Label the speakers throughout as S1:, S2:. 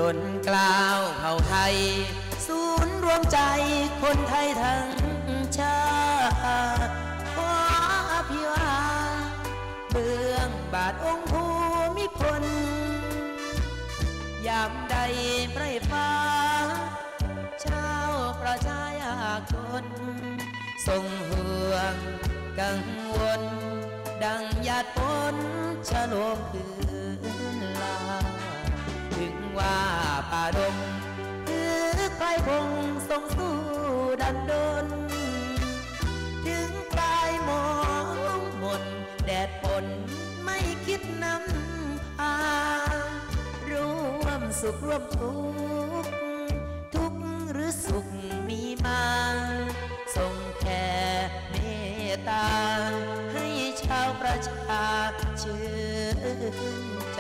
S1: ล้นเกล้าวเผ่าไทยศูนย์รวมใจคนไทยทั้งชาติขออภิวาเบื้องบาทองค์ภูมิพลยามใดไพร่ฟ้าชาวประชายากจนทรงห่วงกังวลดังหยาดฝนฉโลมพื้นลาถึงว่าป่าดงคือใครคงทรงสู้ดันดนถึงปลายมองมนแดดฝนไม่คิดนำพาร่วมสุขร่วมทุกข์ทุกข์หรือสุขมีมาทรงแผ่เมตตาให้ชาวประชาชื่นใจ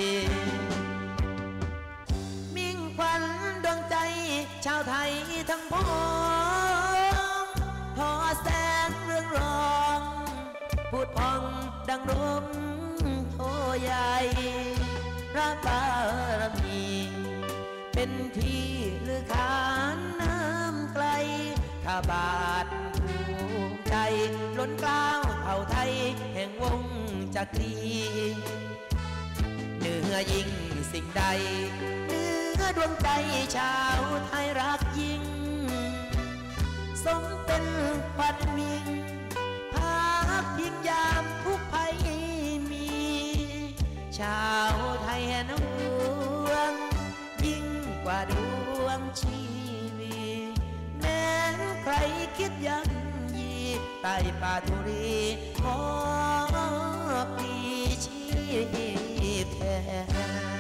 S1: มิ่งขวัญดวงใจชาวไทยทั้งพ้องทอแสงเรื่องรองพูดพองดังลมโทใหญ่พระบารมีเป็นที่ลือขานน้ำไกลข้าบาทภูมิใจล้นเกล้าวเผ่าไทยแห่งวงจักรีเหนือยิ่งสิ่งใดเหนือดวงใจชาวไทยรักยิ่งสมเป็นขวัญมิ่งภาคพิงยามทุกภัยมีชาวไทยแห่งวงยิ่งกว่าดวงชีวีแม้ใครคิดยันยีใต้ป่าธุรีขอพลีชีพแทน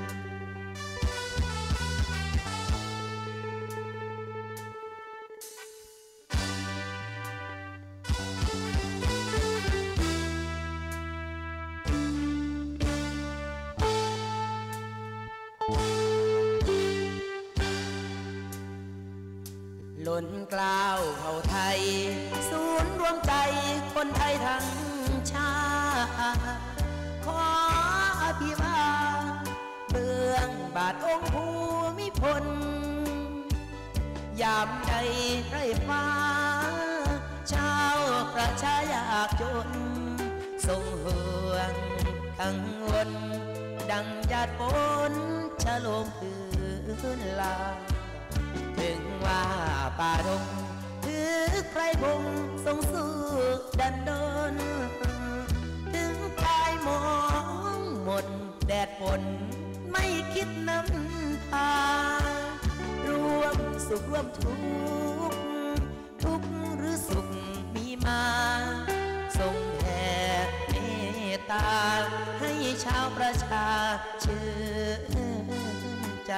S1: ล้นเกล้าวเผ่าไทยศูนย์รวมใจคนไทยทั้งชาติขออภิวาเบื้องบาทองค์ภูมิพลยามใดไพร่ฟ้าชาวประชายากจนทรงห่วงกังวลดังหยาดฝนฉโลมพื้นลาถึงว่าป่าดงถือใครคงทรงสู้ดันดนถึงปลายมองหมดแดดฝนไม่คิดนำพารวมสุขร่วมทุกข์ทุกข์หรือสุขมีมาทรงแผ่เมตตาให้ชาวประชาชื่นใจ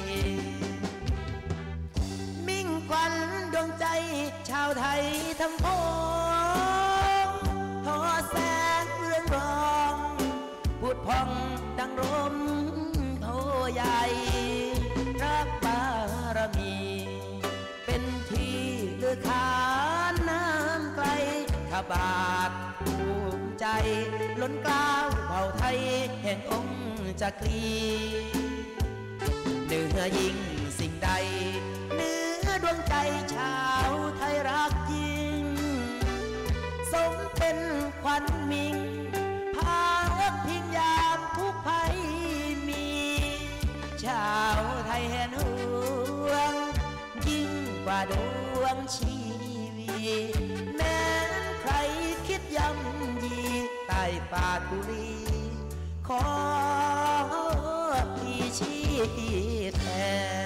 S1: ขวัญดวงใจชาวไทยทั้งพ้องทอแสงเรื่องรองพูดพองดังลมโทใหญ่พระบารมีเป็นที่ลือขานน้ำไกลข้าบาทภูมิใจล้นเกล้าวเผ่าไทยแห่งองค์จักรีเหนือยิ่งสิ่งใดดวงใจชาวไทยรักยิ่งสมเป็นขวัญมิ่งภาคพิงยามทุกภัยมีชาวไทยแห่งห่วงยิ่งกว่าดวงชีวีแม้ใครคิดย่ำยีใต้ป่าธุรีขอพลีชีพแทน